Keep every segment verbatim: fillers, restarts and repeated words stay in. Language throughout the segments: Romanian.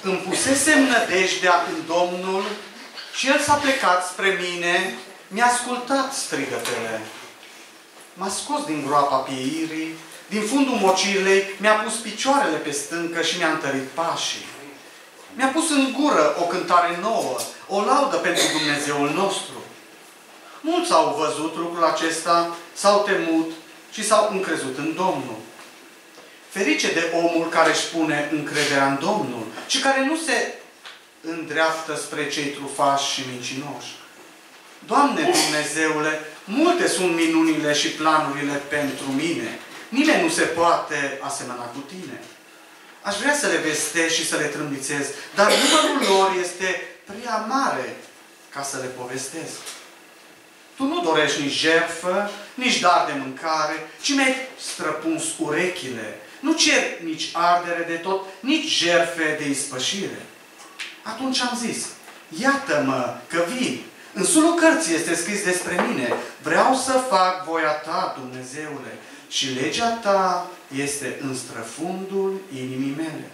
Îmi pusesem nădejdea în Domnul și El s-a plecat spre mine, mi-a ascultat strigătele. M-a scos din groapa pieirii, din fundul mocirlei, mi-a pus picioarele pe stâncă și mi-a întărit pașii. Mi-a pus în gură o cântare nouă, o laudă pentru Dumnezeul nostru. Mulți au văzut lucrul acesta, s-au temut și s-au încrezut în Domnul. Ferice de omul care își pune încrederea în Domnul și care nu se îndreaptă spre cei trufași și mincinoși. Doamne Dumnezeule, multe sunt minunile și planurile pentru mine. Nimeni nu se poate asemăna cu Tine. Aș vrea să le vestesc și să le trâmbițez, dar numărul lor este prea mare ca să le povestesc. Tu nu dorești nici jertfă, nici dar de mâncare, ci mi-ai străpuns urechile. Nu cer nici ardere de tot, nici jertfe de ispășire. Atunci am zis, iată-mă că vin. În sulul cărții este scris despre mine. Vreau să fac voia Ta, Dumnezeule, și legea Ta este în străfundul inimii mele.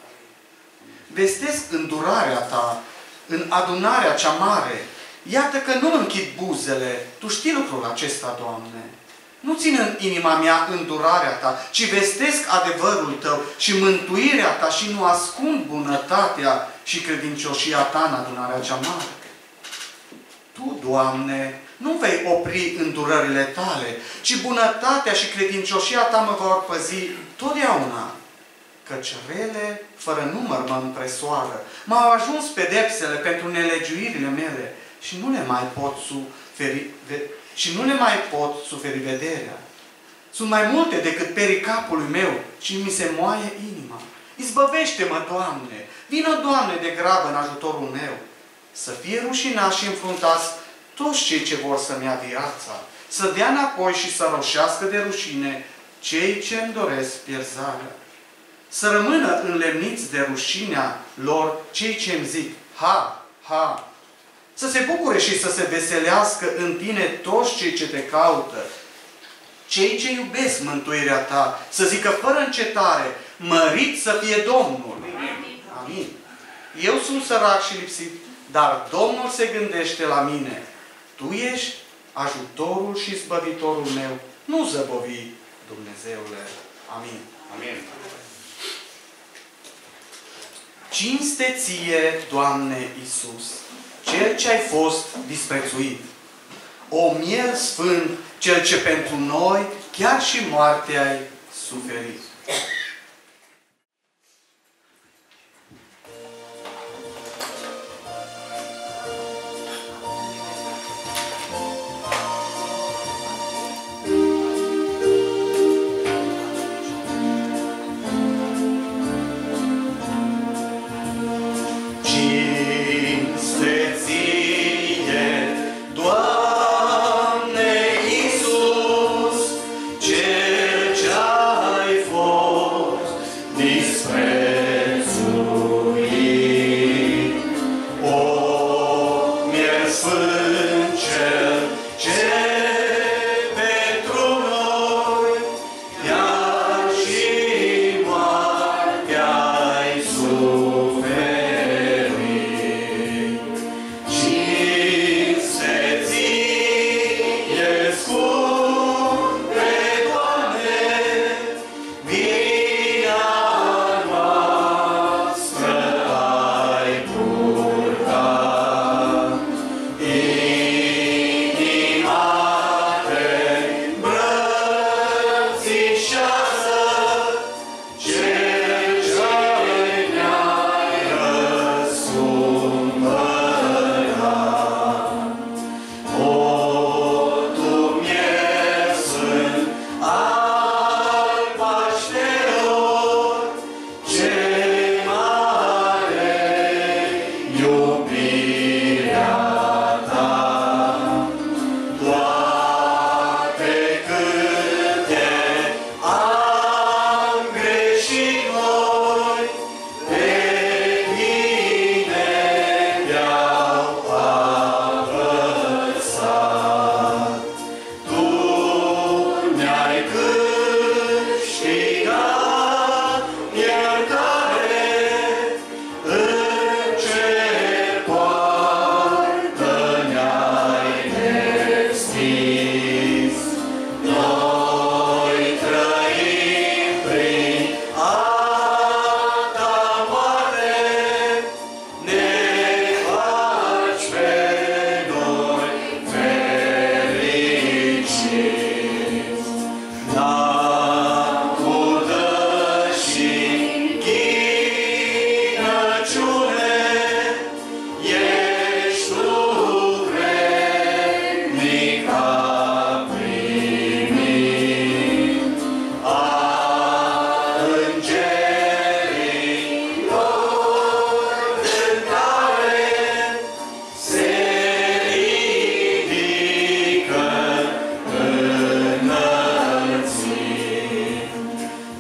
Vestesc îndurarea Ta în adunarea cea mare. Iată că nu închid buzele. Tu știi lucrul acesta, Doamne. Nu țin în inima mea îndurarea Ta, ci vestesc adevărul Tău și mântuirea Ta și nu ascund bunătatea și credincioșia Ta în adunarea cea mare. Tu, Doamne, nu vei opri îndurările Tale, ci bunătatea și credincioșia Ta mă vor păzi totdeauna. Căci rele, fără număr, mă împresoară. M-au ajuns pedepsele pentru nelegiuirile mele și nu le mai pot suferi, și nu le mai pot suferi vederea. Sunt mai multe decât perii capului meu și mi se moaie inima. Izbăvește-mă, Doamne! Vină, Doamne, de grabă în ajutorul meu! Să fie rușinați și înfruntați toți cei ce vor să-mi ia viața, să dea înapoi și să roșească de rușine cei ce îmi doresc pierzarea. Să rămână înlemniți de rușinea lor cei ce îmi zic, ha, ha! Să se bucure și să se veselească în Tine toți cei ce Te caută. Cei ce iubesc mântuirea Ta, să zică fără încetare, mărit să fie Domnul. Amin. Amin. Eu sunt sărac și lipsit, dar Domnul se gândește la mine. Tu ești ajutorul și izbăvitorul meu. Nu zăbovi, Dumnezeule. Amin. Amin. Cinste Ție, Doamne Iisus, Cel ce ai fost disprețuit. O miel sfânt, Cel ce pentru noi chiar și moarte ai suferit. Cel ce ai fost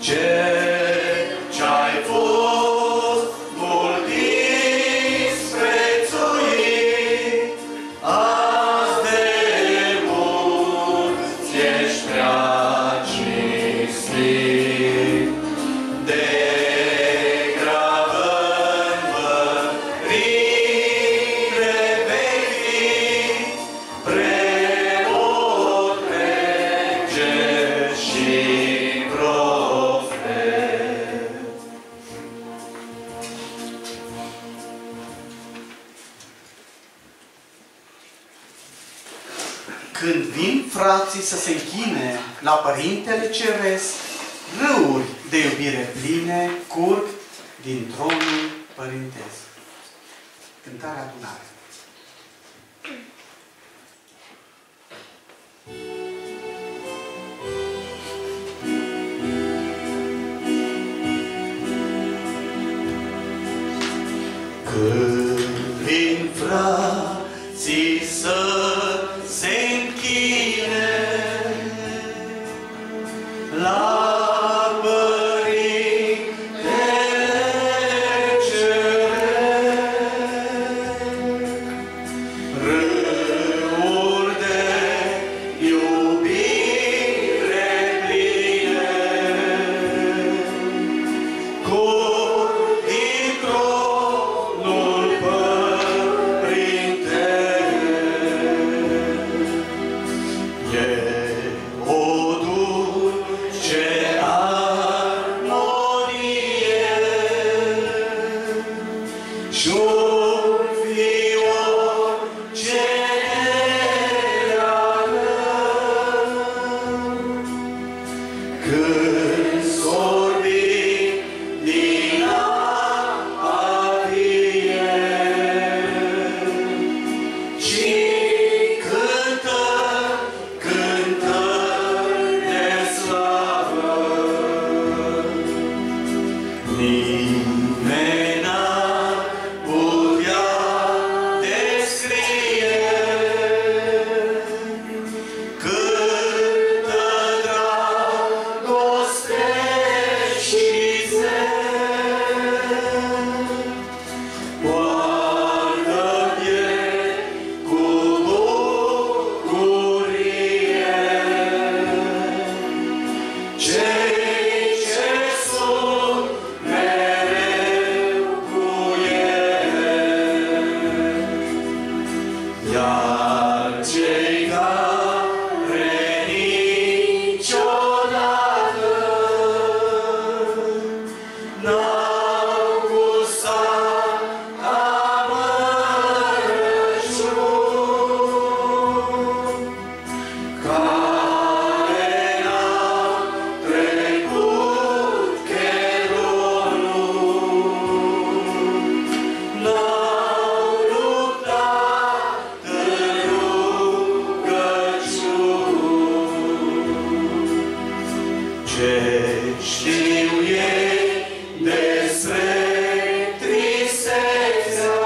Ce-ai fost mult disprețuit, azi de mulți ești prea cinstit. Degrabă învățire vei fi, preot, rege și profet. Când vin frații să se închine la Părintele Ceresc, râuri de iubire pline curg din tronul părintesc. Cântarea Adunare. Când vin frații să se închine la Părintele Ceresc, râuri de iubire pline curg din tronul părintesc. E o dulce armonie și-un fior ce când sorbi din apa vie și cântă, cântă de slavă. Nimeni n-ar putea descrie câtă dragoste și zel poartă vieți cu bucurie cei ce sunt mereu cu el. Iar cei care niciodată n-au gustat amărăciuni, care n-au trecut cheronul, n-au luptat în rugăciuni. Ce știu ei despre tristețea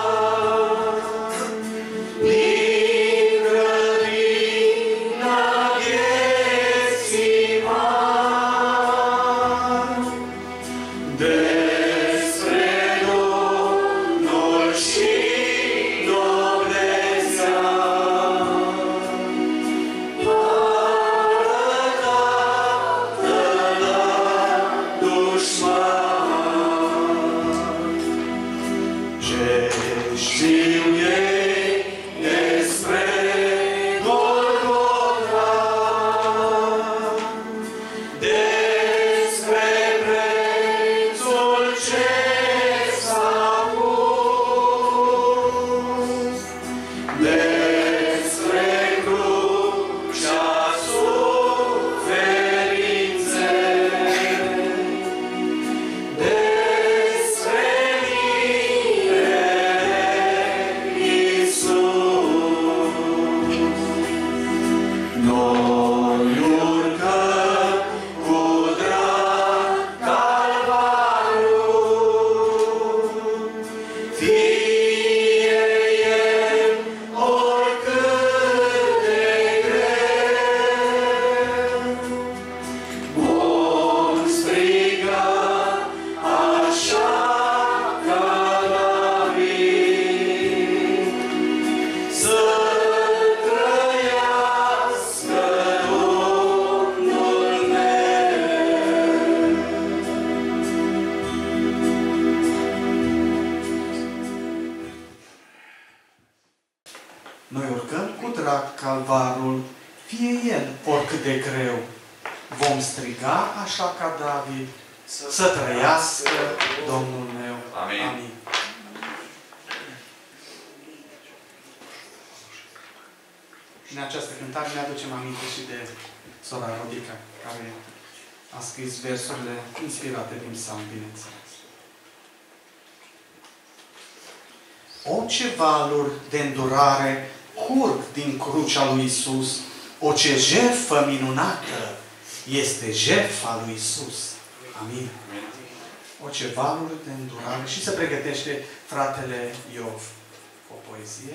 din grădina Ghețimani, despre Domnul și noblețea arătată la dușmani. striga așa ca David, să trăiască Domnul meu. Amin. Amin. Și în această cântare ne aducem aminte și de sora Rodica, care a scris versurile inspirate din Psalm, bineînțeles. O, ce valuri de îndurare curg din crucea lui Isus, o, ce jertfă minunată este jertfa lui Isus. Amin. O, ce valuri de îndurare. Și se pregătește fratele Iov o poezie.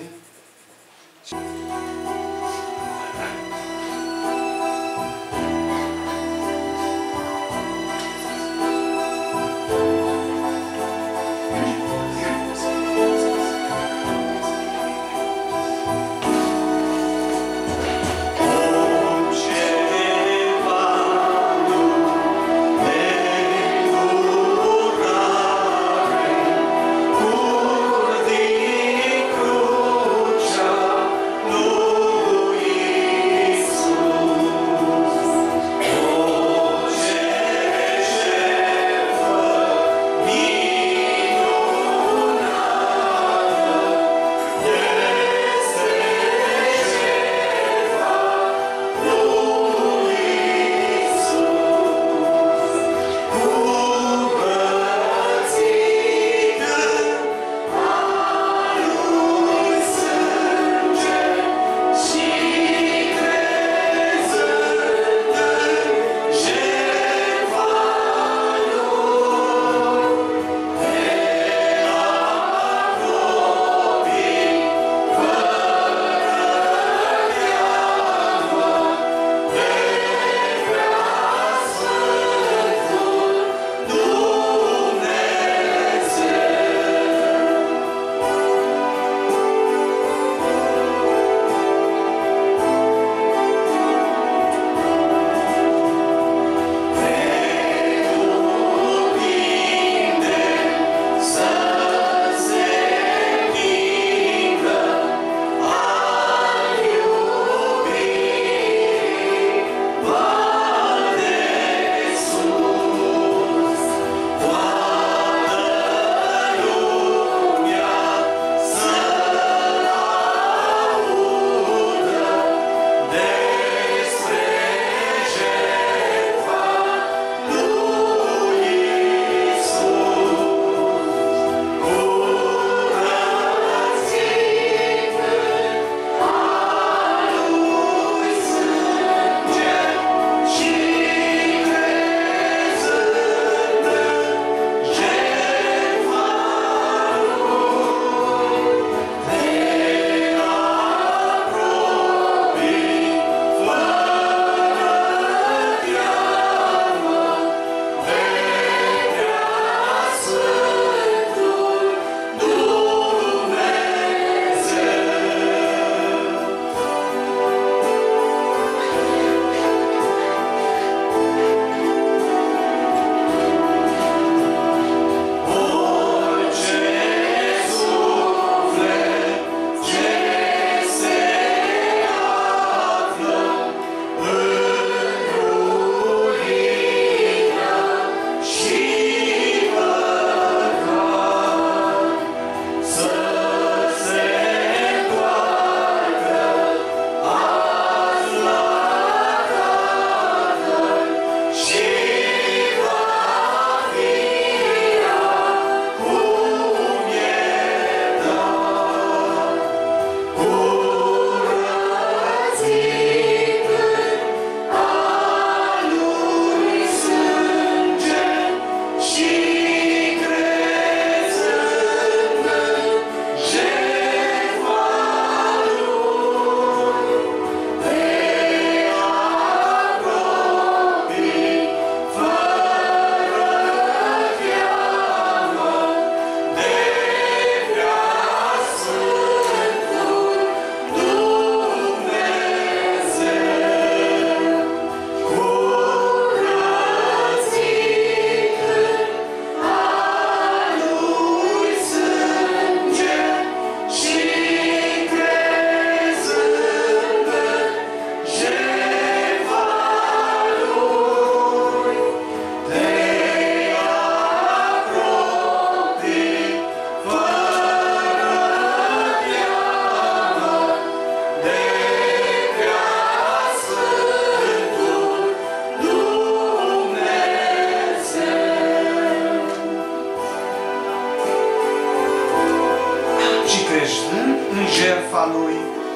Crucea, nu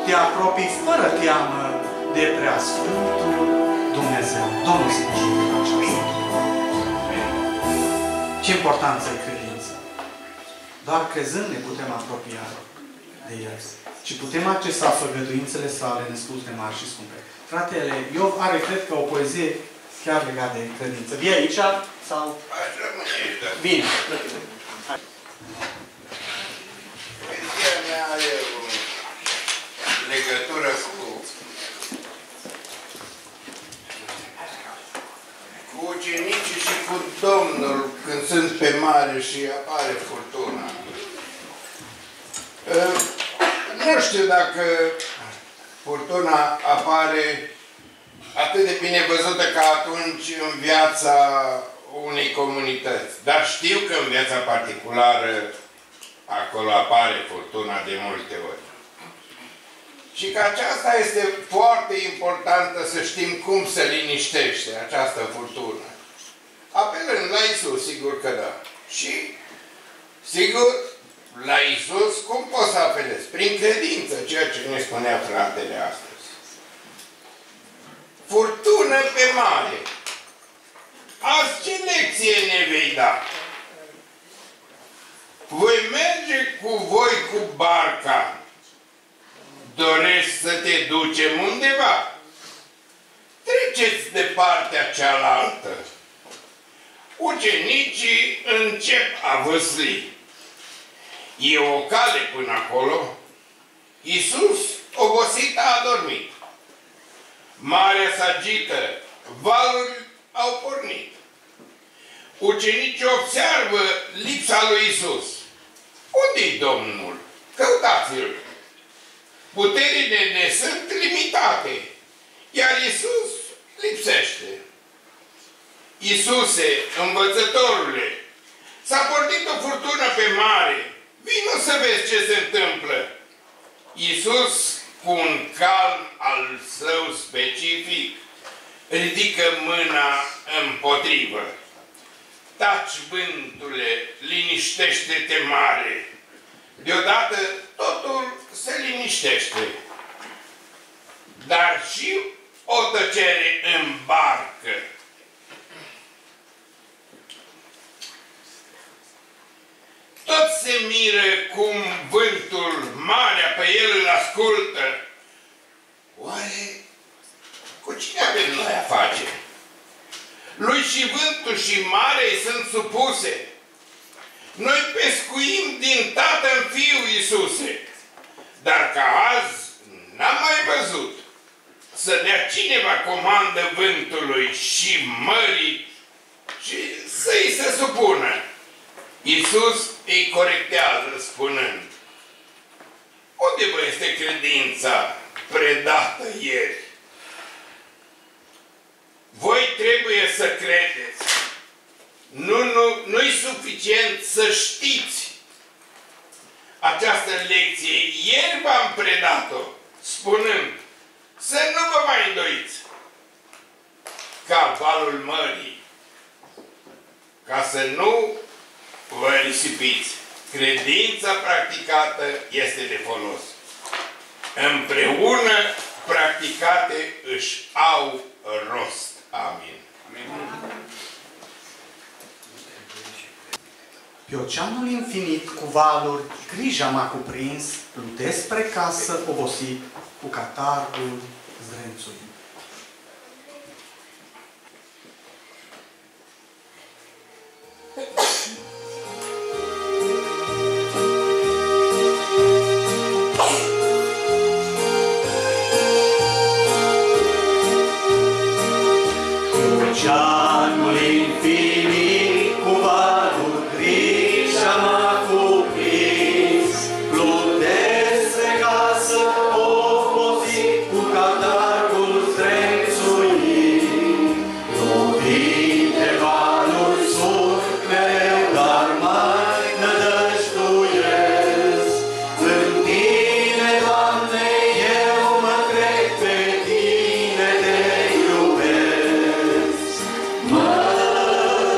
te apropii fără teamă de Preasfântul Dumnezeu. Domnul să ne ajute în aceasta. Ce importanță e credința! Doar crezând ne putem apropia de El. Și putem accesa făgăduințele sale născute mari și scumpe. Fratele Iov are, cred că, o poezie chiar legată de credință. Vii aici? Sau? Aș rămâne aici, da. Bine. Poezia mea are o legătură cu cu ucenicii și cu Domnul când sunt pe mare și apare furtuna. Nu știu dacă furtuna apare atât de bine văzută ca atunci în viața unei comunități. Dar știu că în viața particulară acolo apare furtuna de multe ori. Și că aceasta este foarte importantă să știm cum se liniștește această furtună. Apelând la Iisus, sigur că da. Și, sigur, la Iisus, cum poți să apelezi? Prin credință, ceea ce ne spunea fratele astăzi. Furtună pe mare. Azi ce lecție ne vei da? Voi merge cu voi cu barca. Dorești să te ducem undeva? Treceți de partea cealaltă. Ucenicii încep a văsli. E o cale până acolo. Iisus, obosit, a adormit. Marea s-agită, valurile au pornit. Ucenicii observă lipsa lui Iisus. Unde-i Domnul? Căutați-l. Puterile ne sunt limitate, iar Iisus lipsește. Iisuse, învățătorule, s-a pornit o furtună pe mare. Vino să vezi ce se întâmplă. Iisus, cu un calm al său specific, ridică mâna împotrivă. Taci, vântule, liniștește-te mare. Deodată totul se liniștește. Dar și o tăcere în barcă. Tot se miră cum vântul, marea pe el îl ascultă. Oare cu cine avem noi a face? Lui și vântul și marei sunt supuse. Noi pescuim din Tată în Fiu, Iisuse. Dar ca azi n-am mai văzut să dea cineva comandă vântului și mării și să-i se supună. Iisus îi corectează spunând: unde vă este credința predată ieri? Voi trebuie să credeți. Nu, nu, nu-i suficient să știți. Această lecție ieri v-am predat-o, spunând să nu vă mai îndoiți ca valul mării, ca să nu vă risipiți. Credința practicată este de folos. Împreună practicate își au rost. Amin. Amin. Pe oceanul infinit cu valuri, grija m-a cuprins, plutesc spre casă obosit, cu catargul zdrențuit. Oceanul infinit cu valuri, grija m-a cuprins, plutesc spre casă obosit, cu catargul zdrențuit. Lovit de valuri sunt mereu, dar mai nădăjduiesc. În Tine, Doamne, eu mă cred, pe Tine te iubesc. Mă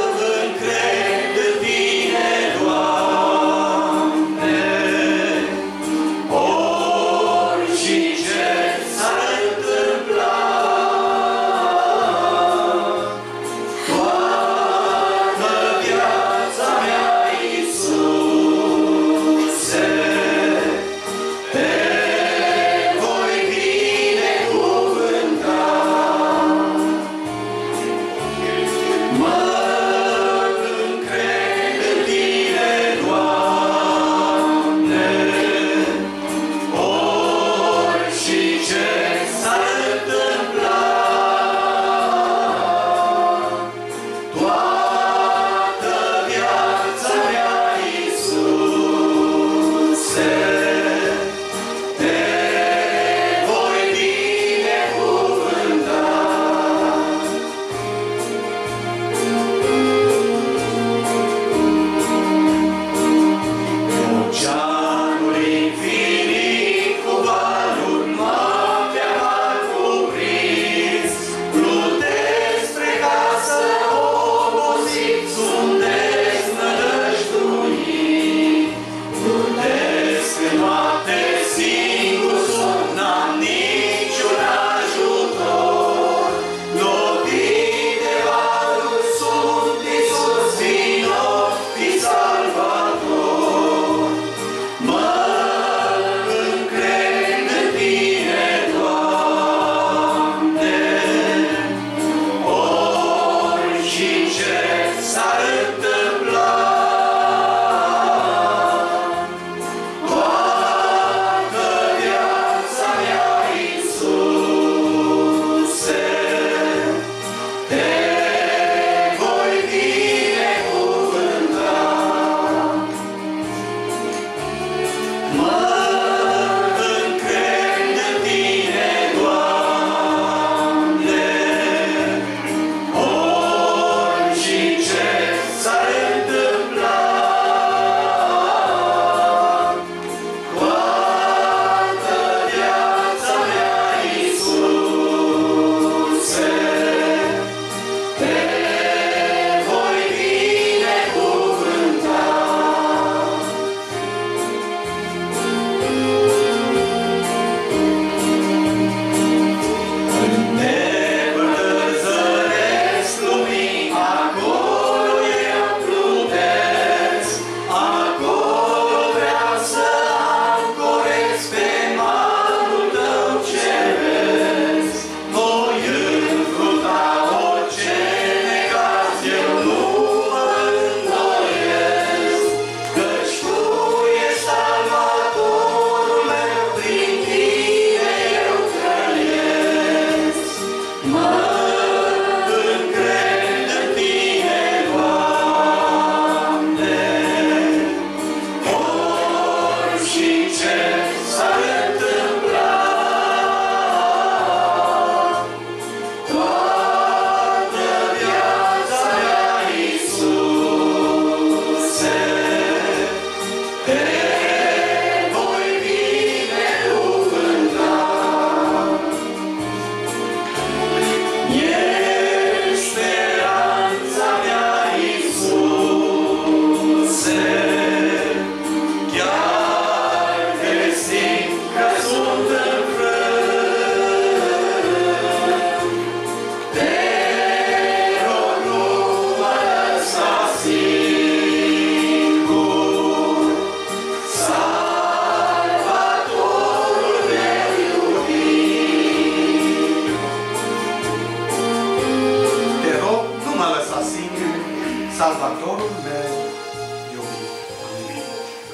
Salvatorul meu iubit. Amin.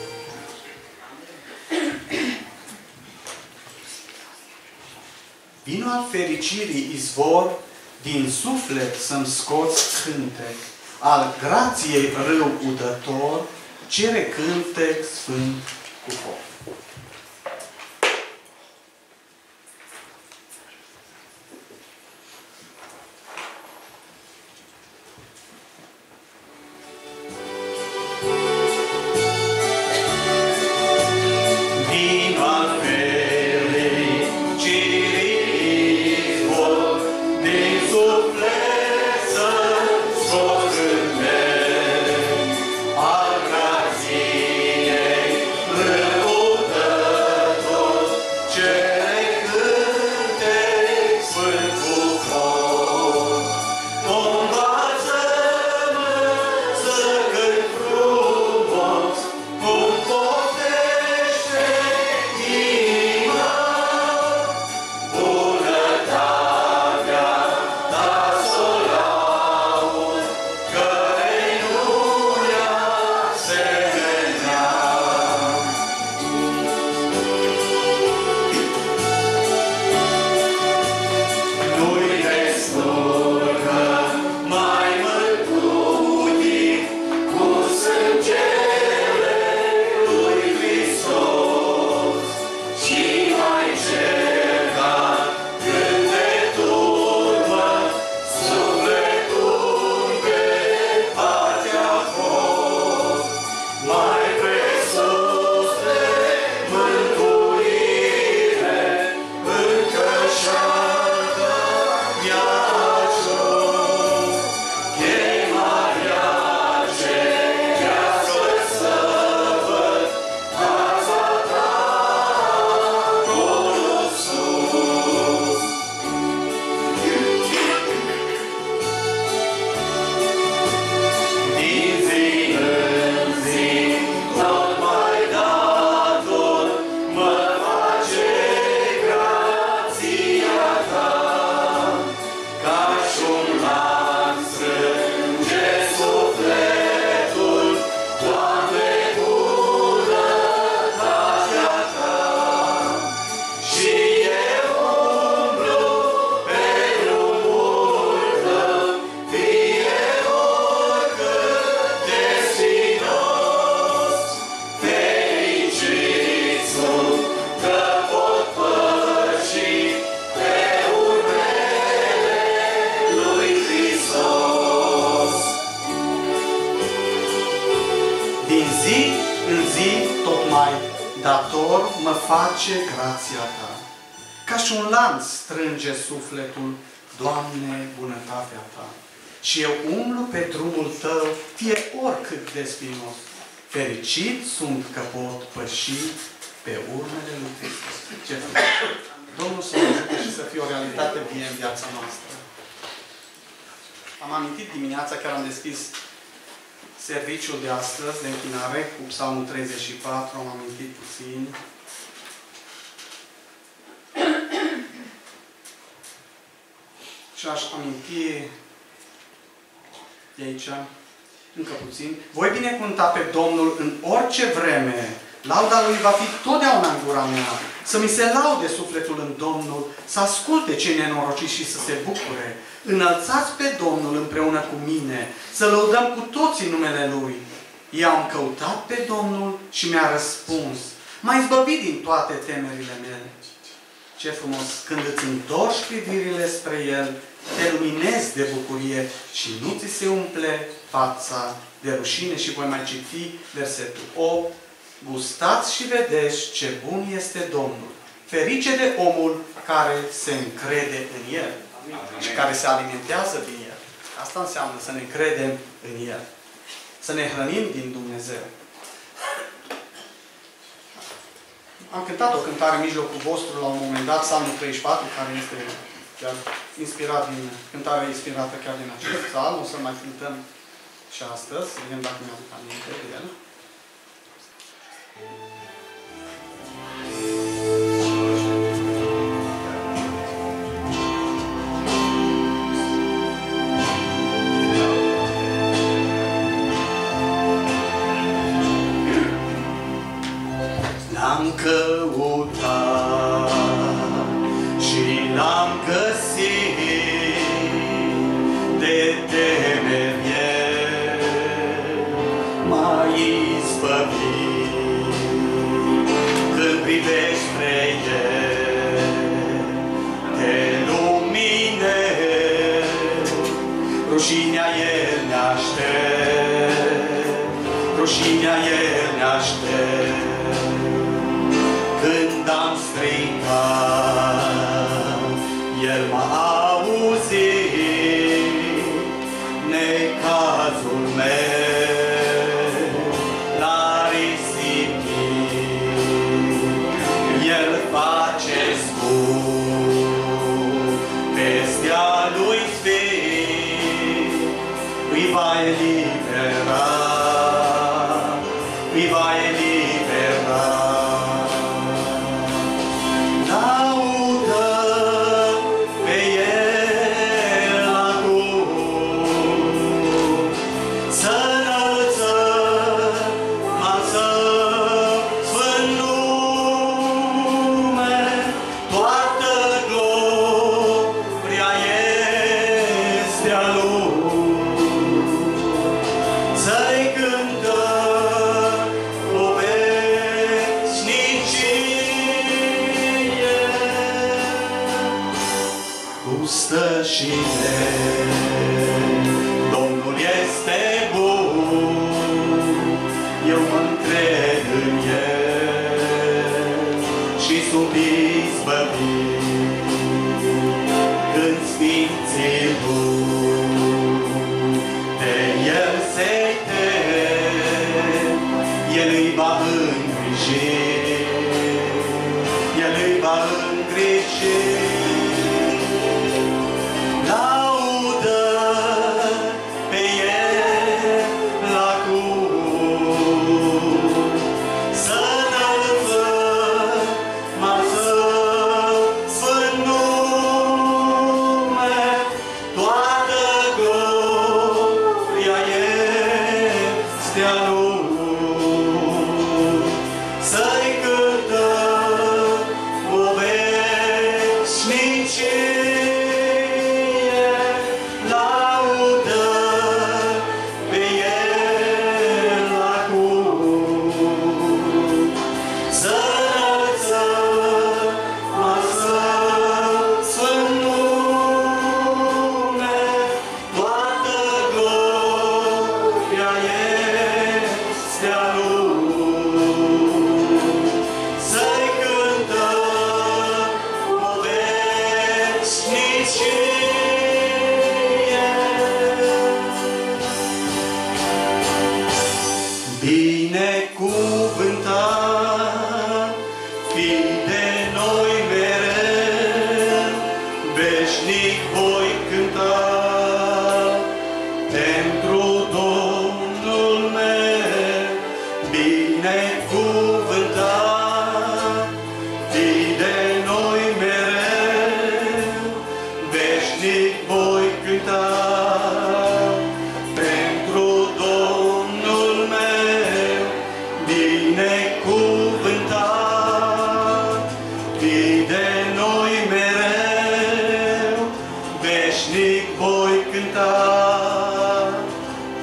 Vino al fericirii izvor, din suflet să-mi scoți cântec, al grației râu udător, cere cântec sfânt cu foc. Oh zi tot mai dator mă face grația Ta. Ca și un lanț strânge sufletul, Doamne, bunătatea Ta. Și eu umblu pe drumul Tău, fie oricât de spinos. Fericit sunt că pot păși pe urmele lui Hristos. Ce frumos! Domnul să ne ajute și să fie o realitate bine în viața noastră. Am amintit dimineața, chiar am deschis serviciul de astăzi de închinare cu Psalmul treizeci și patru, am amintit puțin. Și aș aminti de aici, încă puțin. Voi binecuvânta pe Domnul în orice vreme. Lauda Lui va fi totdeauna în gura mea. Să mi se laude sufletul în Domnul, să asculte cei nenorociți și să se bucure. Înălțați pe Domnul împreună cu mine, să lăudăm cu toții numele Lui. Eu am căutat pe Domnul și mi-a răspuns. M-a izbăvit din toate temerile mele. Ce frumos! Când îți întorci privirile spre El, te luminezi de bucurie și nu ți se umple fața de rușine. Și voi mai citi versetul opt. Gustați și vedeți ce bun este Domnul. Ferice de omul care se încrede în El. Amin. Și care se alimentează din El. Asta înseamnă să ne încredem în El. Să ne hrănim din Dumnezeu. Am cântat o cântare în mijlocul vostru la un moment dat, Psalmul treizeci și patru, care este chiar inspirat din, cântarea inspirată chiar din acest psalm. O să mai cântăm și astăzi, să vedem dacă mi-aduc aminte de el. L-am căutat și l-am găsit, de temeri El m-a izbăvit. Când privești spre El, te luminești, rușinea El ne aștept, rușinea El ne aștept. Când am strigat, El m-a auzit, necazul meu l-a risipit. El face scurt vestea Lui sfânt, îi va elibera, îi va elibera. Domnul este bun, eu mă încred în El și sunt izbăvit. Când sfinții Lui de El se tem, El îi va îngriji, El îi va îngriji.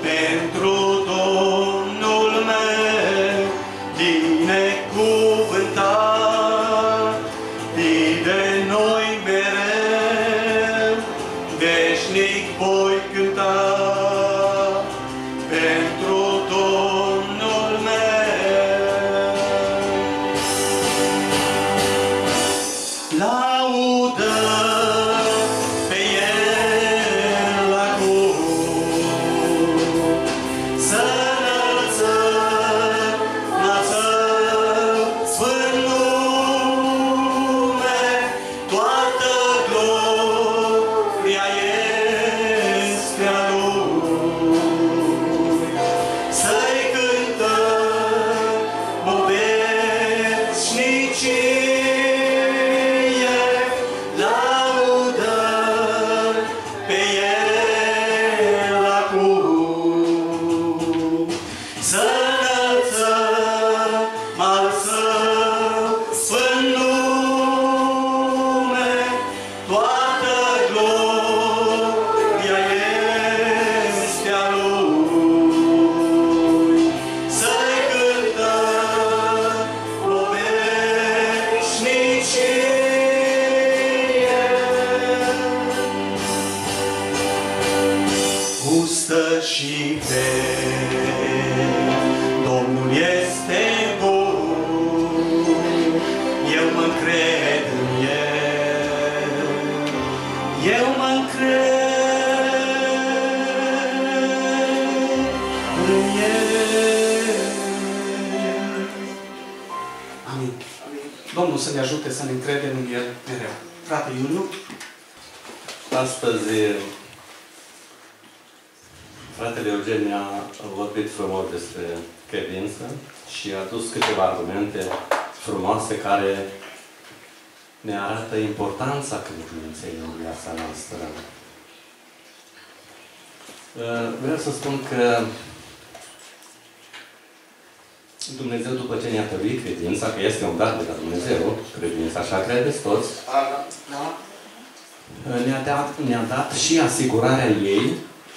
pentru Domnul meu, binecuvântat, fii de noi mereu, veșnic voi cânta, pentru Domnul meu. Laudă pe El la cur, să înălțăm, înălțăm sfânt nume, toată gloria este a Lui. Să-i cântăm o veșnicie, laudăm pe El la cur. Să înălțăm, înălțăm sfânt nume, toată gloria este a Lui. Să-i cântăm o veșnicie. Gustă și vezi, Domnul este bun, eu mă încred în El, eu mă încred în El. Amin. Domnul să ne ajute să ne încredem în El mereu. Frate Iuliu? Astăzi, fratele Eugen a vorbit frumos despre credință și a adus câteva argumente frumoase care ne arată importanța credinței în viața noastră. Vreau să spun că Dumnezeu, după ce ne-a tăruit credința, că este un dar de la Dumnezeu, credința, așa credeți toți, ne-a dat, ne-a dat și asigurarea ei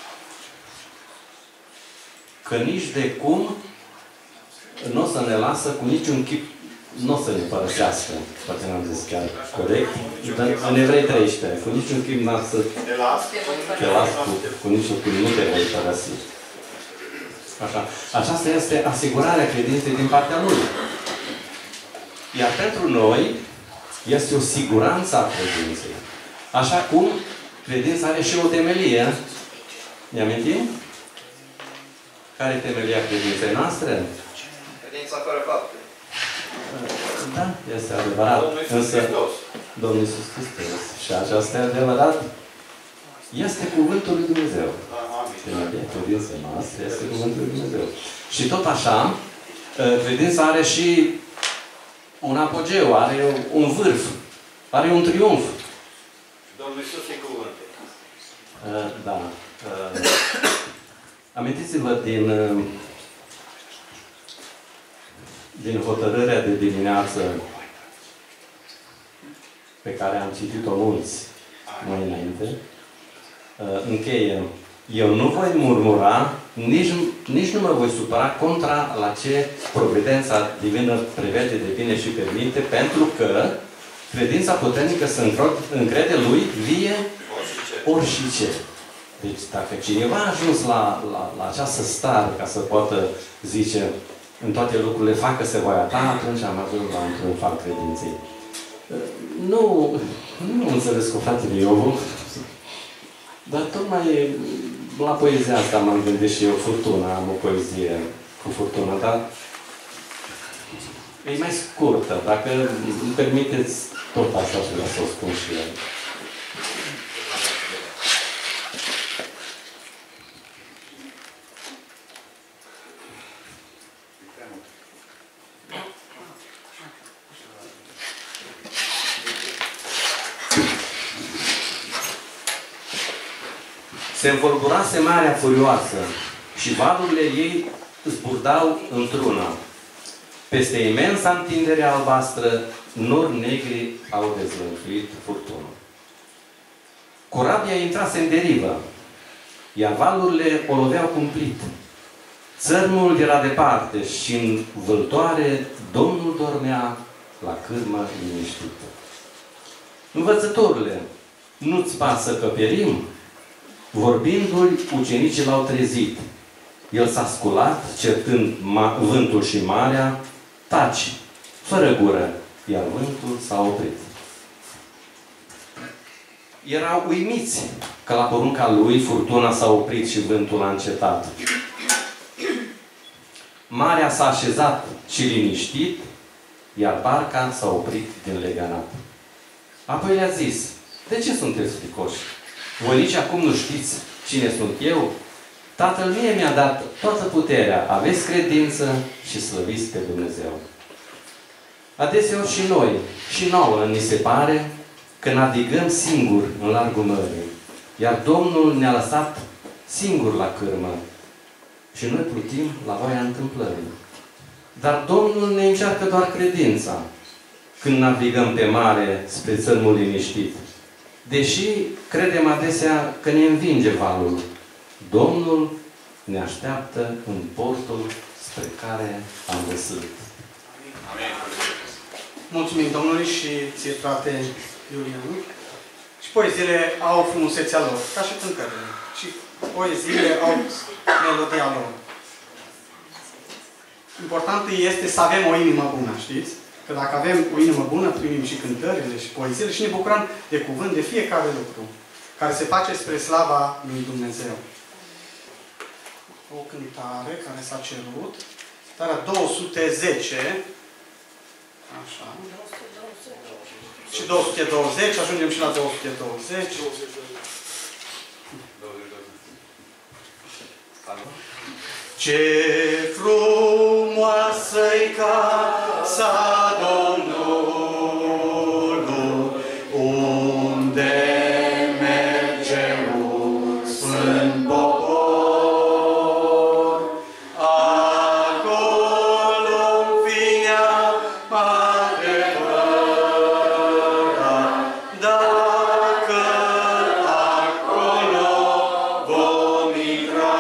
că nici de cum nu o să ne lasă cu niciun chip, nu o să ne părăsească, poate n-am zis chiar corect, dar în Evrei treisprezece, cu niciun chip n-a să te las, cu, cu niciun chip nu te vei părăsi. Așa. Aceasta este asigurarea credinței din partea Lui. Iar pentru noi este o siguranță a credinței. Așa cum credința are și o temelie. Ne amintim? Care e temelia credinței noastre? Credința fără fapte. Da, este adevărat. Domnul Iisus Însă, Hristos. Domnul Iisus Hristos. Și aceasta e adevărat. Este Cuvântul lui Dumnezeu. Temelia credinței noastre este Cuvântul lui Dumnezeu. Și tot așa, credința are și un apogeu, are un vârf, are un triumf. Domnul Iisus e cuvântul. Da. Amintiți-vă din, din hotărârea de dimineață pe care am citit-o mulți mai înainte. Încheie. Eu nu voi murmura, nici, nici nu mă voi supăra contra la ce providența divină prevede de bine și permite, pentru că credința puternică se încrede lui vie ori și ce. Deci dacă cineva a ajuns la, la, la această stare ca să poată zice în toate lucrurile facă se voia ta, atunci am ajuns la un triumf al credinței. Nu, nu am înțeles cu fratele Iovu, dar tocmai la poezia asta m-am gândit și eu, Furtuna, am o poezie cu Furtuna, dar e mai scurtă, dacă îmi permiteți tot așa și vreau să o spun și eu. Se învolburase marea furioasă și valurile ei zburdau într-una. Peste imensa întindere albastră, nori negri au dezvăluit furtună. Corabia intrase în derivă. iar valurile o loveau cumplit. Țărmul era departe și în vâltoare Domnul dormea la cârmă liniștit. Învățătorule, nu-ți pasă că perim? Vorbindu-i, ucenicii l-au trezit. El s-a sculat, certând vântul și marea, taci, fără gură, iar vântul s-a oprit. Erau uimiți că la porunca lui furtuna s-a oprit și vântul a încetat. Marea s-a așezat și liniștit, iar barca s-a oprit din legănat. Apoi le-a zis, de ce sunteți fricoși? Voi nici acum nu știți cine sunt eu? Tatăl mie mi-a dat toată puterea, aveți credință și slăviți pe Dumnezeu. Adeseori și noi, și nouă ni se pare că navigăm singuri în largul mării, iar Domnul ne-a lăsat singuri la cârmă și noi plutim la voia întâmplării. Dar Domnul ne încearcă doar credința când navigăm pe mare spre țărmul liniștit. Deși credem adesea că ne învinge valul, Domnul ne așteaptă în portul spre care am găsit. Amin. Mulțumim Domnului și ție, frate Iulian. Și poeziile au frumusețea lor, ca și cântările. Și poeziile au melodia lor. Important este să avem o inimă bună, știți? Că dacă avem o inimă bună, primim și cântările și poeziile și ne bucurăm de cuvânt, de fiecare lucru care se face spre slava lui Dumnezeu. O cântare care s-a cerut, cântarea două sute zece, așa, și două sute douăzeci, ajungem și la două sute douăzeci. Ce frumoasă-i casa Domnului, unde merge un sfânt popor. Acolo-n firea adevărat, dacă acolo vom intra.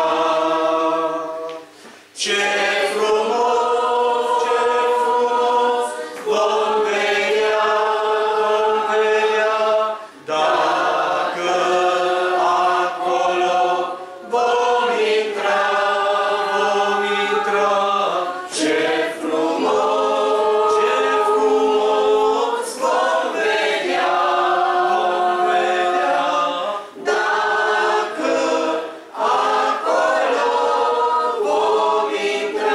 Ce frumos, ce frumos, vom vedea, vom vedea, dacă acolo vom intra, vom intra. Ce frumos, ce frumos, vom vedea, vom vedea, dacă acolo vom intra.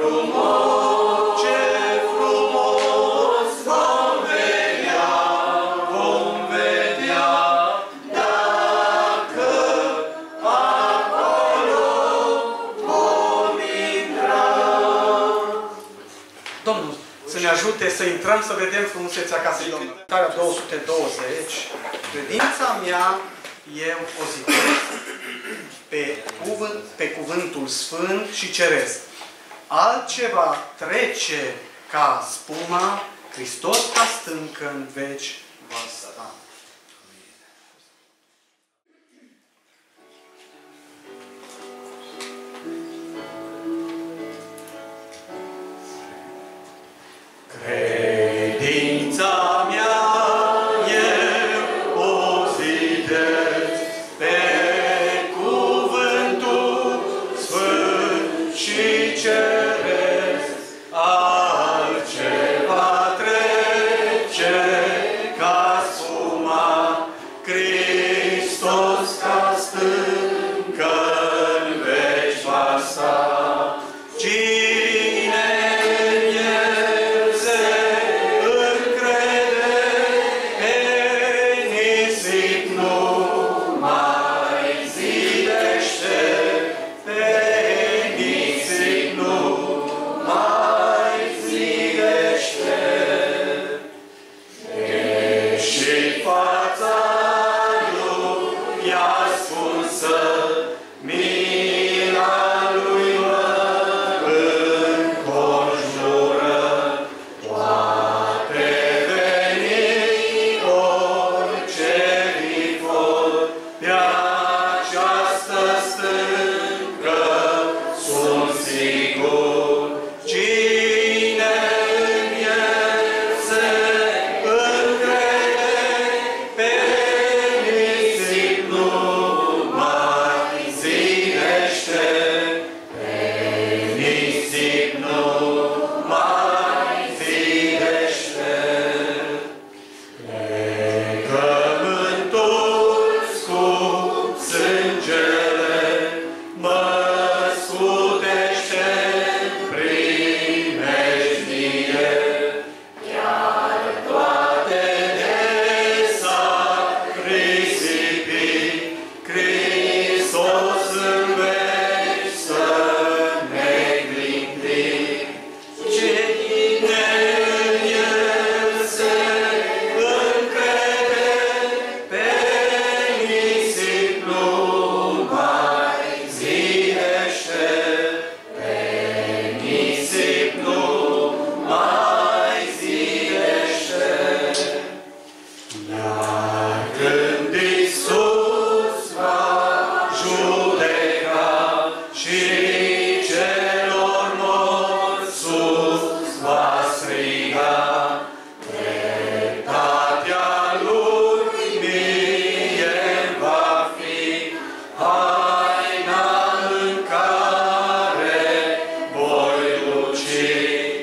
frumos, ce frumos vom vedea, vom vedea dacă acolo vom intra. Domnul să ne ajute să intrăm, să vedem frumusețea casei Domnului. Cântarea două sute douăzeci. Credința mea eu o zidesc pe, cuvânt, pe cuvântul sfânt și ceresc. Altceva trece ca spuma, Hristos ca stâncă în veci va sta. Credința mea eu o zidesc pe cuvântul sfânt și ceresc. Altceva trece ca spuma, Hristos ca stâncă în veci va sta. Cine în El se încrede, pe nisip nu mai zidește, pe nisip nu mai zidește. Deși fața lui e ascunsă, mila lui mă înconjură. Poate veni orice vifor, pe această stâncă sunt sigur. Cine în El se încrede, pe nisip nu mai zidește, pe nisip nu mai zidește. Legământul scump sângele mă scutește primejdie, iar toate de s-ar risipi, Hristos în veci să ne glinti. Cine în El se încrede, pe nisip nu mai zidește, pe nisip nu mai zidește. Iar când Iisus va judeca și celor morți sus va striga, dreptatea Lui mie va fi haina în care voi luci.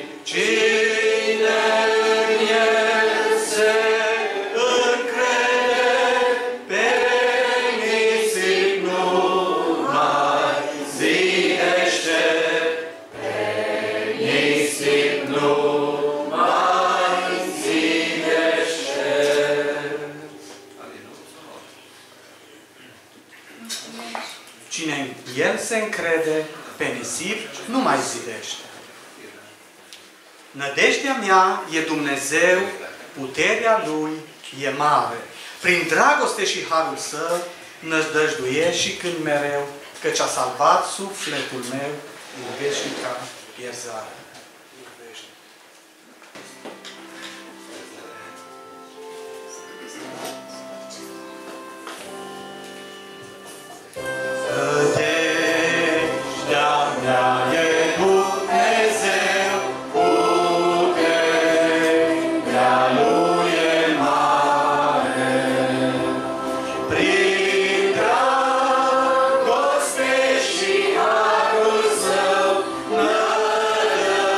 Cine în El se încrede, pe nisip nu mai zidește, pe nisip nu mai zidește. Cine în El se încrede, pe nisip nu mai zidește. Nădejdea mea e Dumnezeu, puterea Lui e mare. Prin dragoste și harul Său năzdăjduiești și când mereu, căci a salvat sufletul meu în veșnica pierzare. Nădejdea mea e Dumnezeu, puterea Lui e mare. Prin dragoste și harul Său nădăjduiești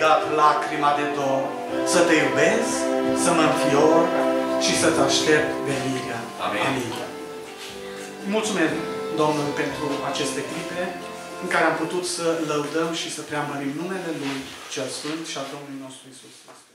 dat lacrima de dor, să te iubesc, să mă înfior și să-ți aștept venirea. Amin. Amin. Mulțumesc Domnului pentru aceste clipe în care am putut să lăudăm și să preamărim numele Lui cel Sfânt și al Domnului nostru Iisus Hristos.